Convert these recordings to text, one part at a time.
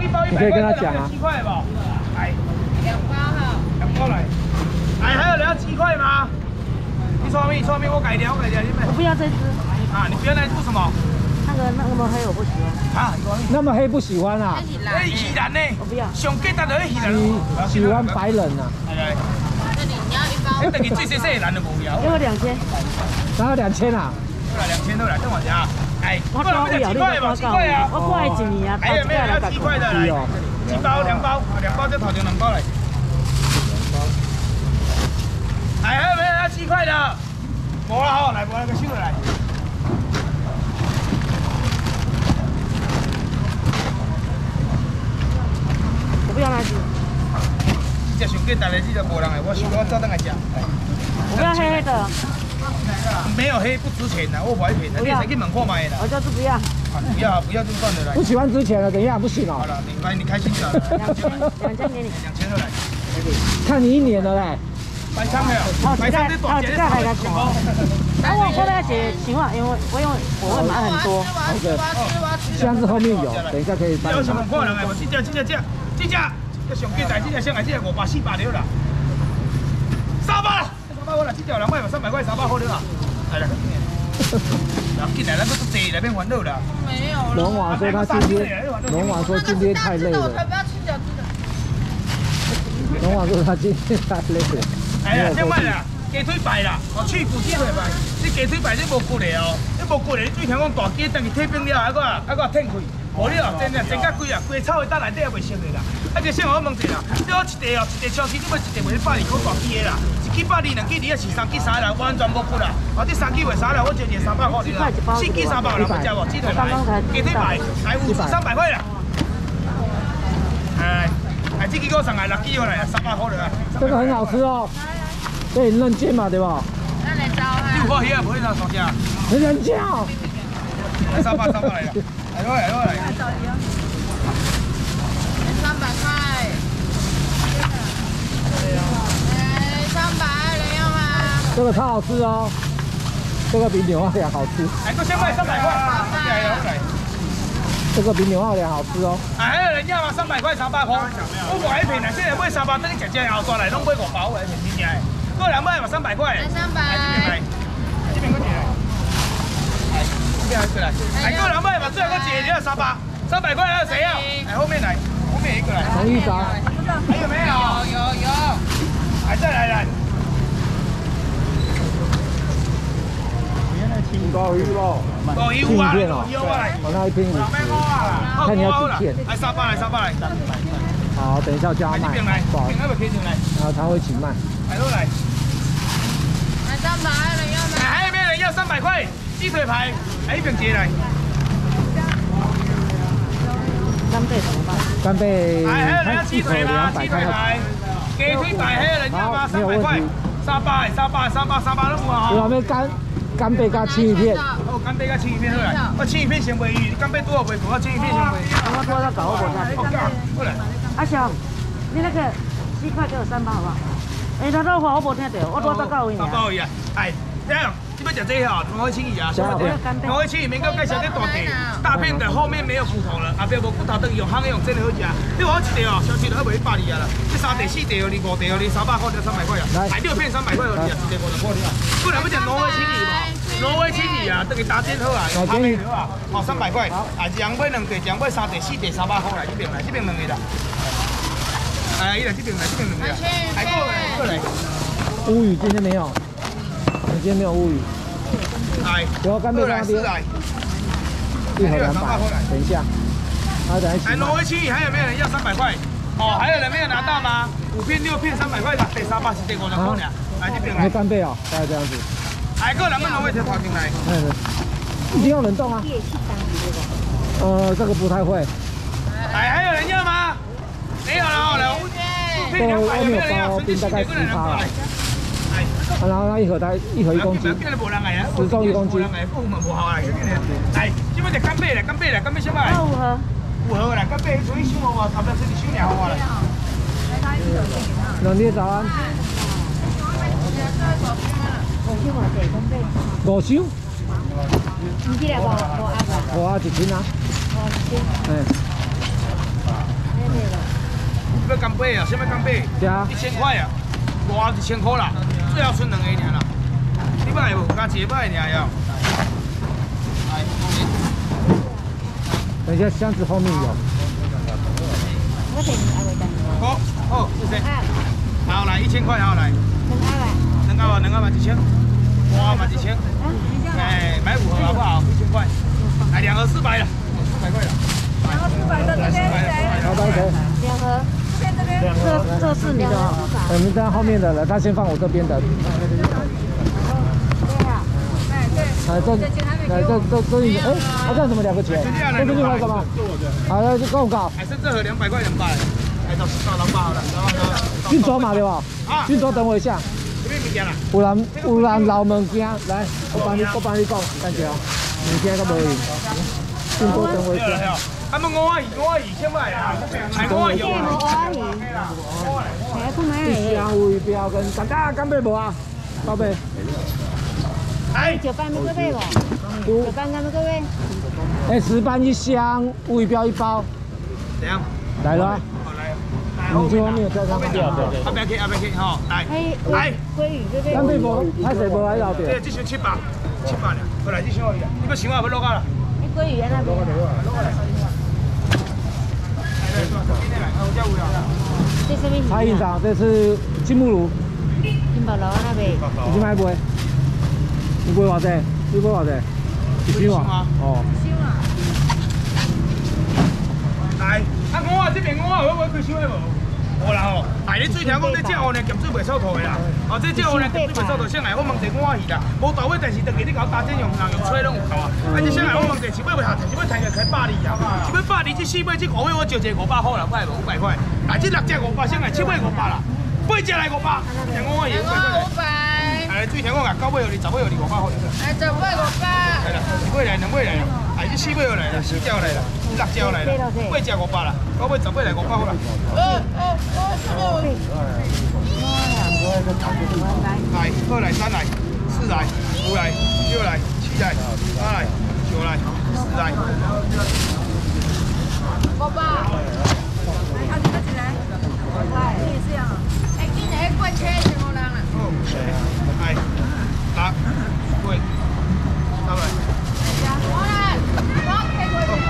你可以跟他讲啊。 鸡块吧，哎 2包哈。 2包来。哎，还有人要鸡块吗？你说面，我改良，你们。 我不要这只。 啊，你不要那只什么？ 那么黑我不喜欢。 啊， 那么黑不喜欢啊？ 那鱼蛋呢？ 我不要。 上简单的鱼蛋。 喜欢白人啊。 哎。 这里你要1包。 哎，等于最细细的人就无聊。 给我2000。 然后2000啊？ 好了，2000好了，等我一下。哎， 我高不了，你我鸡块啊！ 我过来1年啊， 还有没有要鸡块的来？1包2包，2包就头前2包来。哎，还有没有要鸡块的？无啦吼，来，无那个收来。 我不要那只。 这上简单的，这个无人的，我照等来吃。 我不要黑黑的。 没有黑不值钱的，我不爱骗的，你才去问看卖的。 我就是不要。 不要就算了来。 不喜欢值钱的，等一下不行哦。 好了，你开心就好了。 2000给你。 2000就来。 看你1年了嘞。 买仓没有？买仓这短钱来个钱。我过来解情况，因为我会买很多。 好的。箱子后面有，等一下可以帮你拿。 有什么可能的？我这要上简单，这上来这500、400了啦。300好了，这条2卖300块，300好了啦。来了。进来，咱都坐来变烦恼了。 没有了。 龙王说今天太累了。 我才不要吃饺子的。 龙王说他今天太累了。 哎呀，这卖啦，鸡腿排啦，去骨鸡腿排。你鸡腿排你无骨的哦，你无骨的，你最听讲大鸡等于退冰了，还佫挺开。无你哦，真甲贵啊，规草的搭内底也袂熟的啦。啊，这先我问一下啦，你好一地超市，你买一地卖120块大鸡的啦，1支120，2支2是3支3啦，完全无骨啦。啊，这3支为啥啦？我一日300块的啦，4支300人要吃无？鸡腿排，鸡腿排，还5支300块啦。哎，这支我上来6支过来，300块了。 这个很好吃哦，对，嫩煎嘛，对吧？ 那来招哈。 你有看鱼啊？无你拿双价。 很人家哦。 300来了，来。300 块。300人要吗？ 这个超好吃哦，这个比牛奥良好吃。 哎，我先卖300块。来。 这个比牛奥良好吃哦。 哎，还有人要吗？300块300块。我买一瓶啦，现在买300，等你吃后转来，拢买5包的，便宜的。过来买嘛300块。 300。 这边过来。这边过来。哎，过来买嘛，最后个姐你要300块还有谁要？哎，后面来，后面一个来。 同一张。 还有没有？有。哎，再来。 高鱼咯， 有啊，有啊， 我那一瓶5支，看你要几片。 来300来。 好，等一下叫他卖。不好，然后他会请卖。 来都来。 买300人要吗？ 还有没有人要300块？鸡腿排，来一瓶接来。 干贝怎么办？ 干贝， 还有人要鸡腿吗？鸡腿排，鸡腿排还有人要吗？300块，300都有啊。 有没有干贝加青鱼片？ 哦，干贝加青鱼片好来。我青鱼片先卖鱼，干贝多少卖多，我青鱼片先卖。 我多少搞我过来。 阿翔，你那个鸡块给我3包好不好？哎，他那话我无听到，我多少搞伊。 3包鱼啊，哎，这样。 你要吃这个挪威青鱼啊？挪威青鱼免讲介绍这大地，大片的后面没有骨头了，后边无骨头，等于用烘的用真的好吃。你话我一地哦，小吃都要卖120啊啦。这3地4地哦，你5地哦，你300块就300块啊。买6片300块而已啊，一地50块啊。不然要吃挪威青鱼嘛？挪威青鱼啊，等于打煎好啊，用拍面好啊，哦300块。啊，一人买2地，一人买3地4地300块来，这边2个啦。哎，这边2个啦。还过来。 乌鱼今天没有。 你今天没有乌鱼，有干贝在那边，一盒200，等一下，等一下。 挪威青鱼还有没有人要300块？哦，还有人没有拿到吗？5片6片300块，得300是得50块呢。来这边来。 干贝哦，大概这样子。 还有人们挪威才跑进来。 一定要冷冻啊。这个不太会。 还有人要吗？没有了哦，来5片200，有没有人要？ 冰大概10%了。 然后那一盒1公斤，10重1公斤。 来，这边就干贝来，干贝先买。5盒啦，干贝属于收我，差不多是收2盒啦。 两天早安。5箱。5盒1斤啊。 干贝啊？什么干贝？1000块啊，多1000块啦，最后剩2个尔啦。你买无？加一个买尔要。 等一下，箱子后面有。 我等你阿妹等。 好，谢谢。好来1000块，好来。2盒1000，哇嘛1000。哎，买5盒好不好？1000块。来2盒400了，400块了。 然后400的这边好的，OK。 2盒。这是你的哦。 我们在后面的了，他先放我这边的。这一哎，他这样怎么2个钱？这是另外一个吗？好了，就够搞。 还剩这盒200块200，哎，到200好了。 军装嘛对吧？军装等我一下。有人老物件，来，我帮你讲，等一下，物件都无用。军装等我一下。 啊，么5阿姨先买啊，还5阿姨一箱尾标跟干贝无啊？宝贝。 9班没个买无？9班敢没个买？ 哎，10班1箱，尾标1包。 怎样？ 来了。你最后面有挑上去啊？ 阿别去吼，来。 鲑鱼对不对？ 干贝无，海水无喺后边。 对，这箱700了，过来这箱而已。你要想啊，要落啊啦。 鲑鱼在那边。这什么？ 蔡院长，这是金木炉。 金宝楼那边。 你去买买？你买偌济？你买偌济？1箱啊？哦。 来，啊5啊这边5啊，我买几箱的无？无啦吼，哎，你水条讲这只乌呢咸水袂臭土的啦，哦，这只乌呢咸水袂臭土，先来我问一5啊鱼啦，无豆尾，但是当日你搞打针用人用吹拢有够啊，啊，这先来我问一，是要下，是要抬个开120啊，是要120，这4尾这5尾我招一个500块啦，快无500块，啊，这6只500，先来7尾500啦，8只来500，这5啊鱼500块。哎，水条讲啊，9尾互你，10尾互你500块。 哎，10尾500。 系啦，1尾来2尾来啦，哎，这4尾又来啦，4只来啦，6只来啦，8只500啦，9尾10尾来500块啦。来，2来3来4来5来6来7来8来9来10来。 500。还有几个？你也是呀？哎，今年过车全部人啦。 哎，8、9、3来。 我来，我开过去。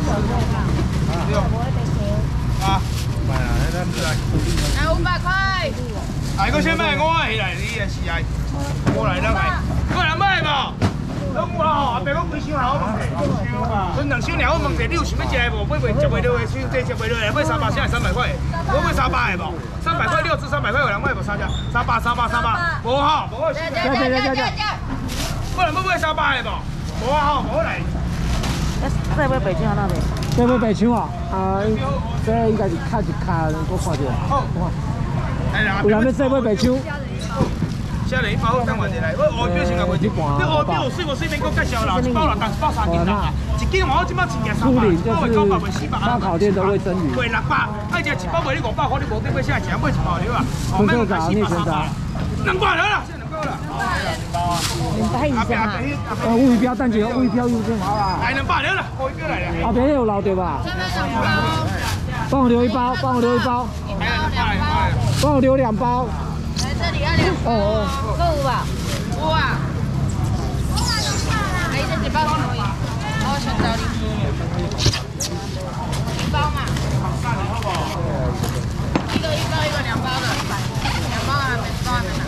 6、8、9来。 来500块。 哎，佫先买5啊起来，你也是哎。过来2来，过来买无？拢有吼，后壁佫几箱啊？我问者，剩2箱尔，我问者，你有想要食的无？买袂食袂落的，想这食袂落的，买300箱300块，我买300的无？300块6只300块，有人买无3只？300，无吼，无我。 加。 不然要买300的无？无啊吼，无来。 这尾北京那边。 这尾白枪啊，这应该是卡一卡，我看着。 好， 有人要这尾白枪？ 写嚟1包等换一来，我乌标先甲卖一，你乌标有水无水免讲介绍啦，1包6担，1包3斤重啊，一斤我即摆一件300，包袂900袂400， 烧烤店的卫生鱼， 卖600，爱食1包卖你500块，你无得买啥钱，买1包了啊， 春秋茶、逆泉茶 ，2包了啦，现在2包了。 200以上啊。 乌鱼标蛋姐，乌鱼标又更好啦。 来2包了啦，乌鱼标来了。 后边有捞对吧？帮我留1包，帮我留1包。帮我留2包。 来这里要2包。 哦。 够有吧？ 有啊。哎，这1包可以，我想找你。1包嘛。一个2包的，2包还没拿。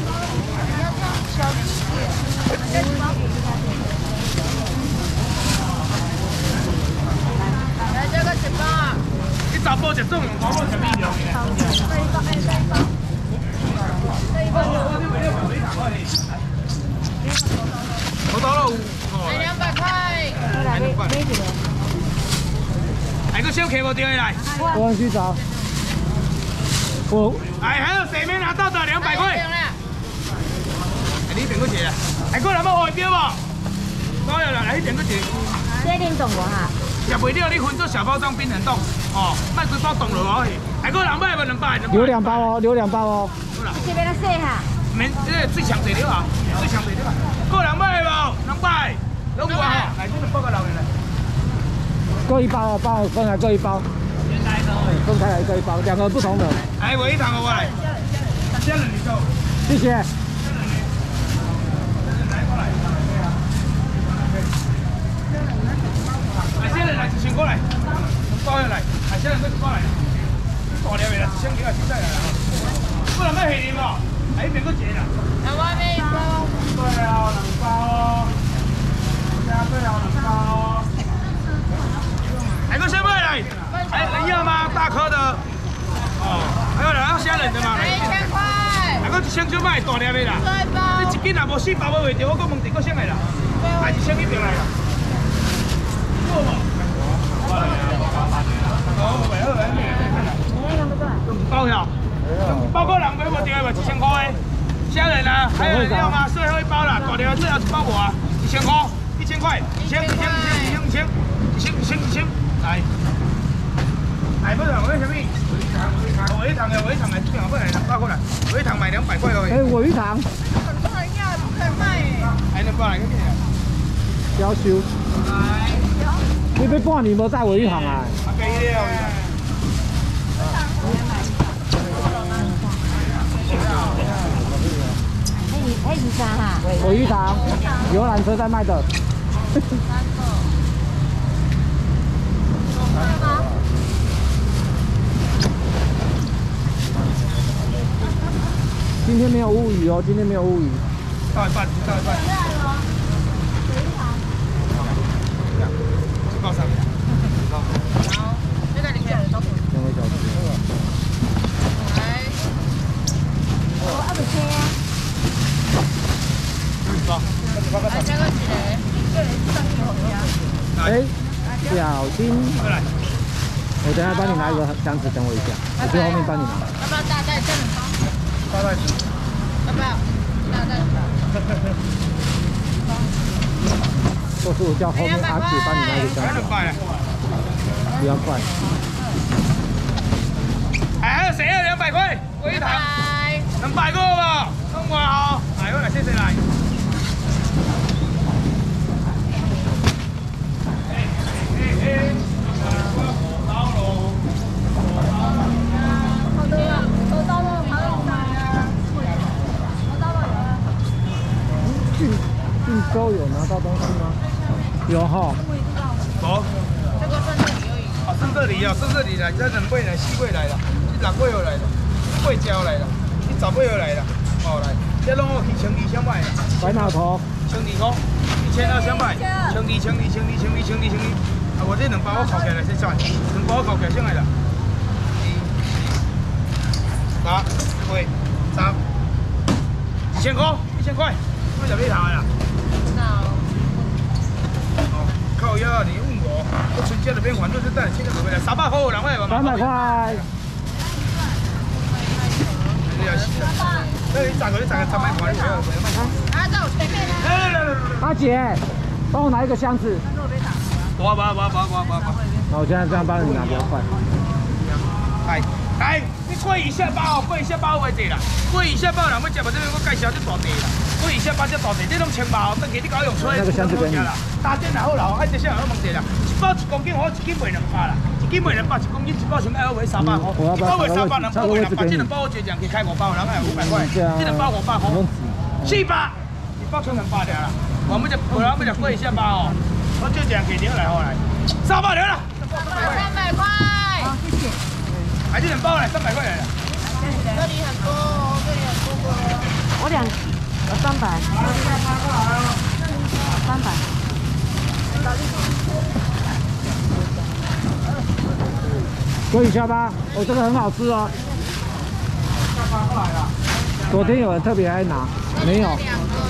来这个1包啊。 你查甫食粽，查某食米料嘅。好多咯， 来200块。 来买几个？ 还个小客无对来。 我去找。 哎，还有谁没拿到的200块？哎，你点个钱啊？还个人要换标无？当然啦，来点个钱。 这点懂无哈？ 食袂了，你分做小包装、冰冷冻，哦，卖规包冻落我去。还个人买无200？ 留2包哦，留2包哦。 这边的细哈。 免，这个最强最了啊，最强最了啊。个人买无200？拢有啊吼，来这2包个留下来。 各1包哦，包分来各1包。 分开来可以包，两个不同的。 哎，我一堂我来，先人你走， 谢谢。 海鲜人来1000过来，包下来，海鲜人都过来，大条的啦，1000几啊，现在来啦。不能买黑的哦，还一边个钱啦。 那外面一包。 对啊，2包哦，加最好2包哦。还个先买来，还要吗？大颗的。哦，还有两个虾仁的嘛。 1000块。 还个1000就买大条的啦。 对包。 你一斤若无4包买袂着，我搁问第个先来啦。还1000一瓶来啦。够无？包了，包个人买无着嘛，1000块的。虾仁啊，还有料吗？最后一包啦，大条最后一包无啊，1000块，1000块，1000，来，来不了，为什么？尾糖的，这边不来200块来，尾糖买200块而已。 哎，尾糖。 很多人要，不可以卖哎。 还能包来个咩？ 要收。你要半年无再尾糖啊？ 啊，给了。 黑是啥哈？ 尾鱼糖，游览车在卖的。今天没有乌鱼哦，今天没有乌鱼。 倒一半。报上。 好，这个里面有都。 2个小时。 来。我200块啊。来这个几嘞？ 哎，小心！我等下帮你拿一个箱子，等我一下，我去后面帮你拿。 要不要大袋这2包？ 大袋。 要不要？大袋。 或是我叫后面阿姐帮你拿一个箱子。不要快。 哎，谁要200块？我一堂。200个吧，弄完好。哎，我来谢谢来。 郡州有拿到东西吗？有哈。 有。 这个剩这里而已。 啊，剩这里啊，剩这里来，这2尾来，4尾来了，6尾又来了，8椒来了，10尾又来了，哦来，这拢我去1200买啦。 白码头。 12块，1200买，1200。啊，我这2包我扣起来先算，2包我扣起来先来啦。8、8、10，1000块，1000块，我入去头的啦。哦，靠腰啊！你问我，我春节就免还，就是等下请个回来，300块有人买无 ？300块。 你也是啊？那你300块300块，你不要啊，这我前面呢。 来。 阿姐，帮我拿一个箱子。 我。 那我现在这样帮你拿，比较快。 来，你贵以下包，贵以下包袂济啦，贵以下包人要食无，这边我介绍这大地啦，贵以下包这大地，这拢1000包，等下你搞用吹， 那个箱子给你啦。 大件也好啦，爱这些也好问题啦，一包1公斤我1斤卖200啦，1斤卖200，1公斤1包先爱我卖300块，1包卖300，2包卖200，这2包我决定可以开5包，人爱500块，这2包500块，400，1包剩200了啦，我们就不然要贵以下包哦，我就这样给留来好来，300留了 300块。好，谢谢。 还这2包来300块来了。 这里很多，这里很多。 我2有300。300。 鲑鱼下巴，哦，这个很好吃哦。昨天有人特别来拿，没有。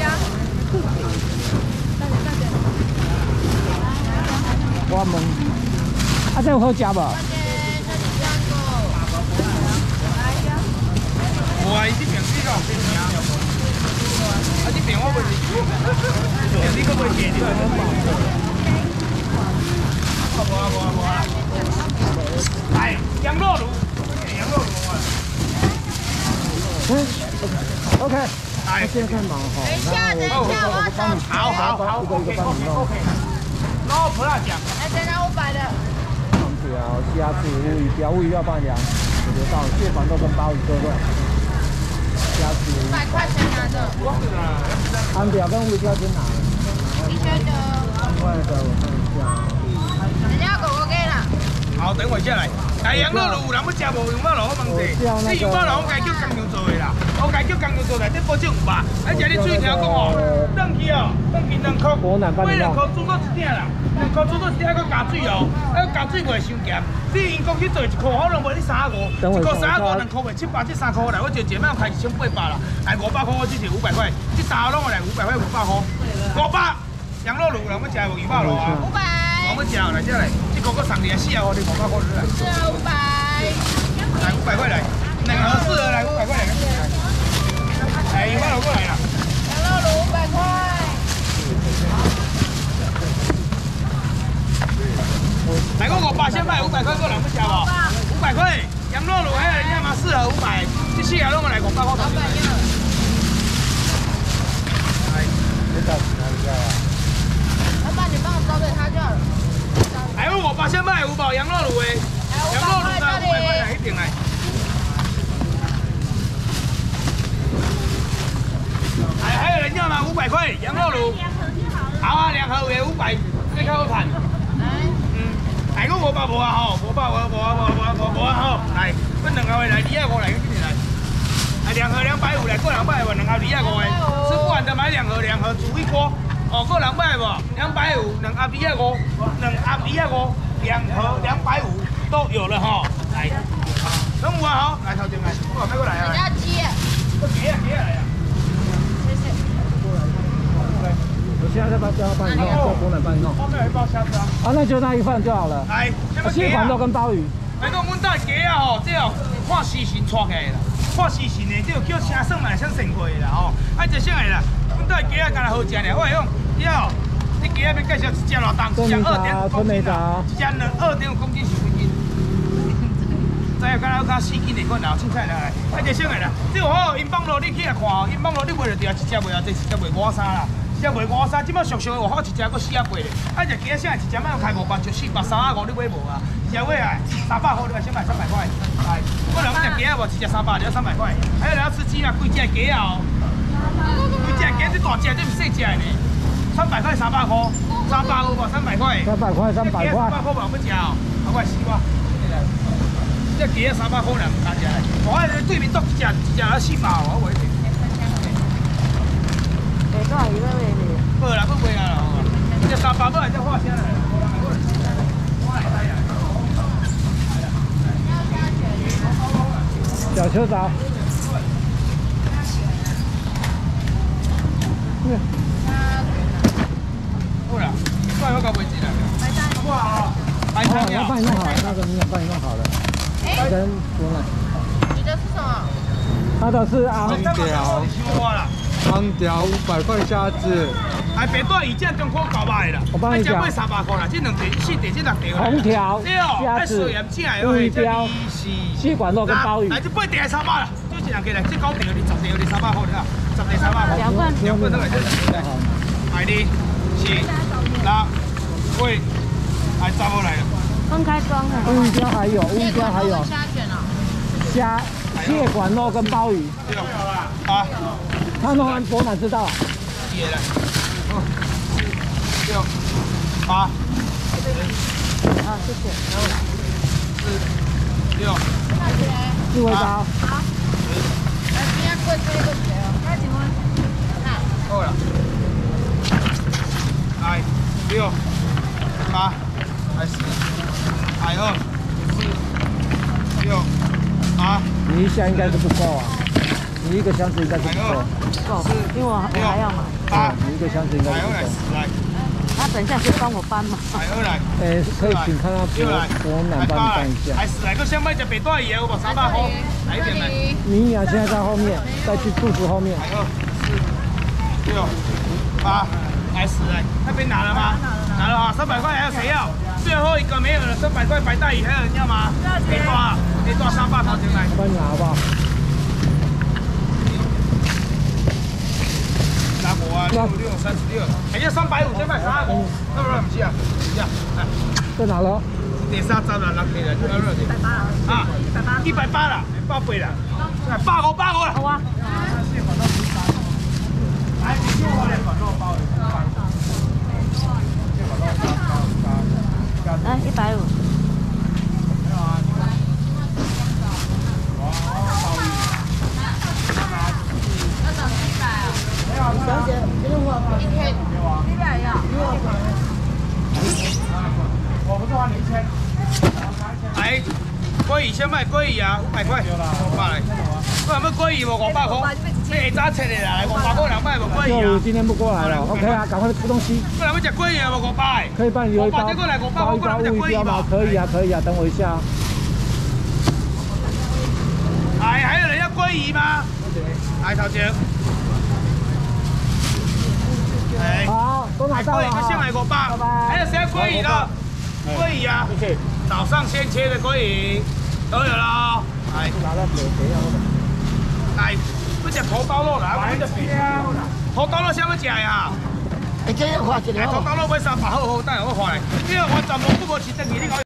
我问，啊，这有好吃不？ 哇！伊这边这个便宜啊！啊，这边我袂是，你个袂便宜啊！无。来，羊肉炉，羊肉炉啊！ OK。 来， 现在忙哈。 等一下，我找。 好，OK。然后葡萄酱。 来，再拿500的。 条、虾子、乌鱼标，乌鱼要半两，我觉得到蟹黄豆跟鲍鱼对不对？虾子 100块钱拿着。 安条跟乌鱼标先拿。 你觉得 2块的我看一下。 人家狗狗给啦。 好，等我下来。但羊肉炉有人要吃无？羊肉炉我问题，你羊肉炉我该叫工厂做的啦，我该叫工厂做的，这保证500。而且你水条讲哦，等去哦，等去2块，买2块煮到1鼎啦，2块煮到1鼎还佫加水哦，加水袂伤咸。你因讲去做1块可能卖你35，1块35，2块卖700，这3块来，我就前面开1800啦，来500块我只是500块，这3拢来500块500块，500。羊肉炉有人要吃无？200炉啊？500。我们吃来这来，这个送你40啊，我你500块来。是啊，500。来500块来，2盒4盒来500块来。哎，200炉过来啦。羊肉炉500块。来个500先卖500块，个人要吃无？500块，羊肉炉还有人家嘛4盒500，这4盒拢来500块。老板要。哎，这到哪里去啊？老板，你帮我招对他就好了。哎，我500先卖5包羊肉炉诶，羊肉炉才500块来一瓶来。哎，还有人要吗？500块羊肉炉。好啊，2盒也500，这较好赚。哎，我500无啊吼，500无啊吼，来，阮2盒来250来，今年来。哎，2盒250来，过200无，2盒250诶，吃不完的买2盒煮一锅。哦，个人买无？250，2盒250，2盒250，2盒250都有了哈。来，等我好，来头前来，我买过来啊。人家鸡，给啊来啊。谢谢。 我现在再帮你弄，做工人帮你弄。 后面有一包虾子啊。 啊，那就那一份就好了。 来， 蟹黄豆跟鲍鱼。 来讲，阮家鸡啊吼，这哦看时辰撮起来啦，看时辰的，这叫声算嘛，像神贵啦吼。啊，就上来啦。这鸡啊，干来好食呢。我讲，以后你鸡啊要介绍一只偌重，一只2.5公斤啦，一只2.5公斤是几斤？再有干来加4斤的款啦，凊彩来。啊，就上来啦。这有好，因帮路你起来看哦，因帮路你买着对啊，一只卖啊，这一只卖53啦，一只卖53，即摆俗俗的话好一只搁4百咧。啊，只鸡啊，啥一只卖开500就400，350你买无啊？一只买啊，300块你先卖300块。来，我两只鸡啊无，一只300，你要300块。还有人要吃鸡嘛，几只鸡啊哦。几只鸡这大只，这唔细只呢，300块300块，300有无？300块。 300块300块。 300块无要吃哦，啊我死我。这鸡啊300块两大只嘞，我对面剁一只要400哦，我袂定。 给多少一个月的？ 无啦，不卖啊啦，这300买这花钱嘞。 小球枣。 好啦，快要到位置了。哇，白菜要帮你弄好了，那个你也帮你弄好了。跟多了。 你的是什么？ 他的是昂条。 昂条500块虾子。 哎，别带鱼酱中锅搞卖啦。 我帮你讲。 买300块啦，这2地4地这6地。 红条、虾子、乌鱼标、蟹黄豆跟鲍鱼。 来，这8地300啦，就这2个来，这9地有你10地有你300块的啦，10地300块。2份都来这2个。来的，7、8、8，哎，抓过来了。 分开装的。 乌鱼标还有，乌鱼标还有。 虾卷哦。 虾、蟹黄豆跟鲍鱼。 啊。 他弄完多难知道啊。 也来。6、8。 啊，谢谢。 4、6。 四味刀。 好。来，今天贵这个谁哦？那请问， 好了。来，6、8，来10，来2、4、6、8。 你一箱应该是不够啊，你一个箱子应该是不够。 够，因为我还要买。 8， 你一个箱子应该是不够。 来。 他等一下可以帮我搬嘛？ 来。 可以请看到伯南帮你搬一下。 来10来，个先买只白带鱼，有无300块？来一点来。 米娅现在在后面，再去肚子后面。 来2、4、6、8，来10来，那边拿了吗？拿了啊，300块还有谁要？最后一个没有了，300块白带鱼还有人要吗？别抓，别抓300块进来。 帮你拿好不好？ 拿我啊，6、36，还要350，先卖350，是不是？不是啊，不是啊，来， 在哪了？ 第三十啦，6个人，180啦，180啦，150啦。 好啊。 来，你就我2管肉包。 来150。小姐，这个我1天100呀。 我不是花你1000。来，鲑鱼先卖鲑鱼啊，500块，500来。我有没有鲑鱼无？500块。你下早切的啦，500块2卖无鲑鱼啊。 今天不过来了 ，OK 啊，赶快吃东西。 过来要吃鲑鱼啊，无500。 可以帮你留一包， 包一包乌鱼标吗？可以啊，可以啊，等我一下。 哎，还有人要鲑鱼吗？来，头前。哎， 好，都拿到了哈。 先来500，还有谁要鲑鱼的？鲑鱼啊，早上先切的鲑鱼都有了。来，来，不吃头刀肉啦，头刀肉先要吃呀。 这要花1个。 头刀肉买300好，等下我看咧，因为完全无吃等于你讲。